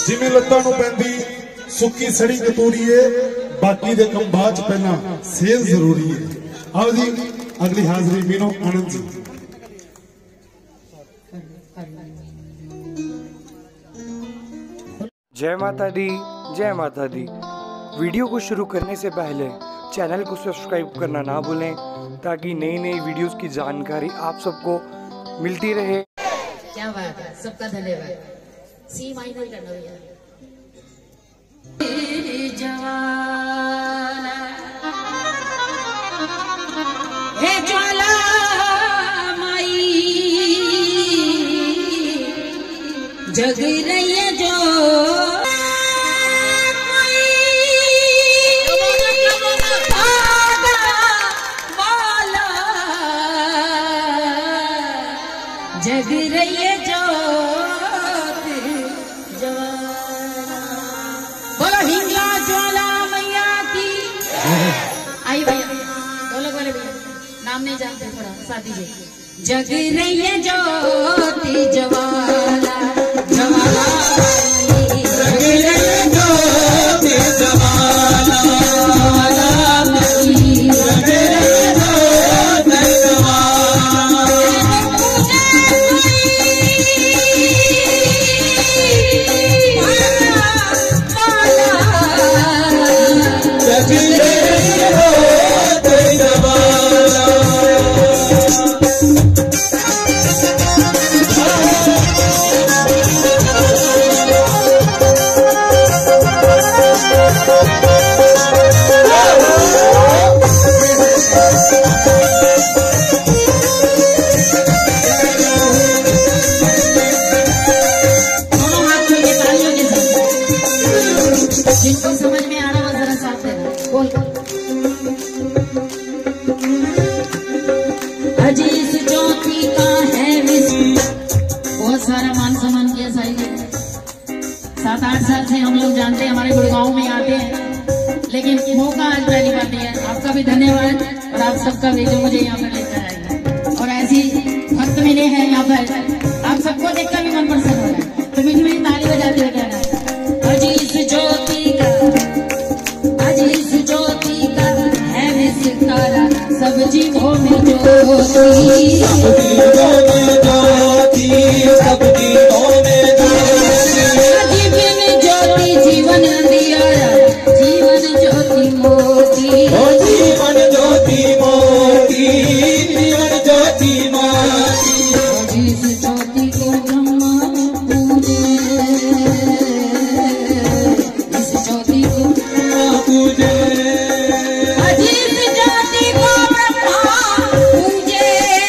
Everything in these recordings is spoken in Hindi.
जिमें लत्तां नूं पैंदी सुक्की सड़ी कतूरी है, बाकी दे काम बाद पहला सेल जरूरी है। आओ जी अगली हाजिरी मीनो आनंद जी। जय माता दी, जय माता दी। वीडियो को शुरू करने से पहले चैनल को सब्सक्राइब करना ना भूलें ताकि नई नई वीडियोस की जानकारी आप सबको मिलती रहे। क्या बात है, सबका धन्यवाद। सी माइनर करना भैया। जवाना हे ज्वाला माई जग रही है जो जग रही है जोत जवाना। बोलो हिंगला ज्वाला मैया की। आई भैया ढोलक वाले भैया नाम नहीं जानते, थोड़ा साथ दीजिए। जग रही है ज्योति जवाला जवाला जग रही है ज्योति जवाला जवाला मई जग रही है ज्योति जवाला। जिनको समझ में आ रहा है जरा साथ देना बोल। अजीज ज्योति का है बहुत सारा मान सम्मान किया सारी। 7-8 साल से हम लोग जानते हैं, हमारे गुड़गांव में आते हैं, लेकिन मौका आज पहली बार दिया है। आपका भी धन्यवाद और आप सबका भी जो मुझे यहाँ पर लेकर आएगा। और ऐसी भक्त मिले हैं यहाँ पर, आप सबको देखकर भी मन प्रसन्न हो रहा है, तो मीठी मीठी ताली बजाते हुए कहना है अजीज ज्योति का, अजीज ज्योति का है सितारा, सब जीवों में ज्योति, सब जीवों में ज्योति, सब जीवों में ज्योति, जीवन ज्योति जीवन अंधियारा, जीवन ज्योति मोती, जीवन ज्योति मोती, जीवन ज्योति मोती। अजीज ज्योति को ब्रह्मा पूजे, अजीज ज्योति को ब्रह्मा पूजे,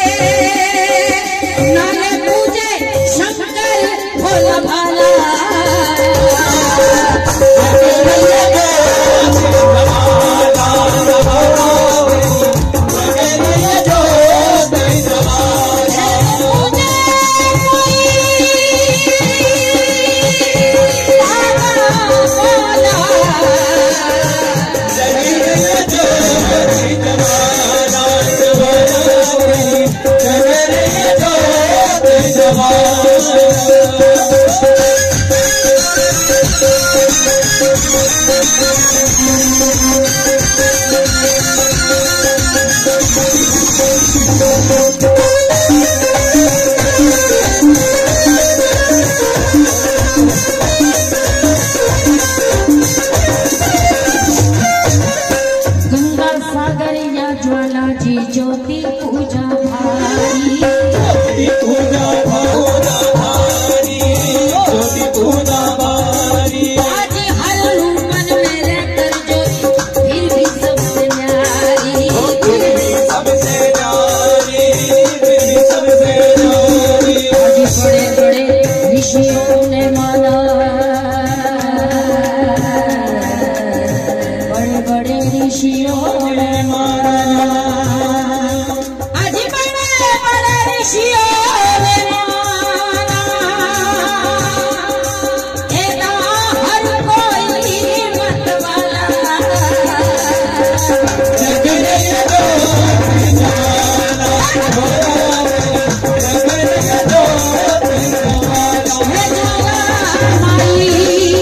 नाने पूजे शंकर भोला भाला। गंगा सागर या ज्वाला जी ज्योति पूजा भारी, पूजा भारी, ज्योति पूजा भारी। आज हर मन में रहकर ज्योति फिर भी सबसे न्यारी, फिर भी सबसे न्यारी, फिर भी सबसे न्यारी। आज बड़े बड़े ऋषियों ने माना, बड़े बड़े ऋषियों ने माना, आज बड़े बड़े ऋषियों ने माना, एदा हर कोई मत वाला। जग रही है ज्योति जवाला, जग रही है ज्योति जवाला, हे ज्वाला माई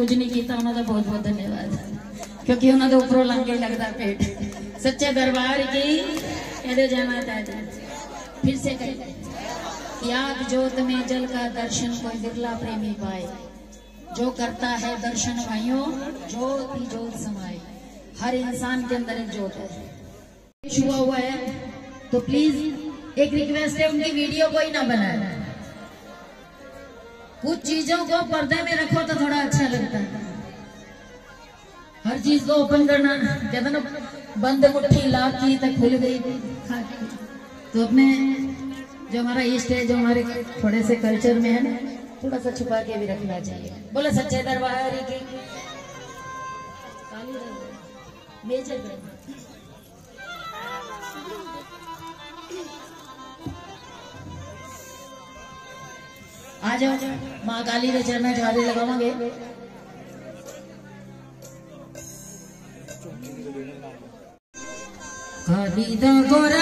कुछ नहीं किया उन्होंने बहुत बहुत धन्यवाद क्योंकि उन्होंने ऊपर लंघे लगता पेट सच्चे दरबार की कहते जय माता दी। फिर से कहें कि आग जोत में जल का दर्शन कोई बिरला प्रेमी पाए, जो करता है दर्शन भाइयों जोत ही जोत समाए। हर इंसान के अंदर एक जोत है। छुआ हुआ है तो प्लीज एक रिक्वेस्ट है, उनकी वीडियो कोई ना बनाए। कुछ चीजों को पर्दे में रखो तो थोड़ा अच्छा लगता है। हर चीज को ओपन करना, कहते ना बंद मुट्ठी लाभ की तक खुल गई खाकी। तो अपने जो हमारा ईस्ट है, जो हमारे थोड़े से कल्चर में है ना, थोड़ा सा छुपा के भी रखना चाहिए। बोले सच्चे दरबार की मेजर आ जाओ, माँ काली के चरण झाड़े लगावांगे। काली दा गोरा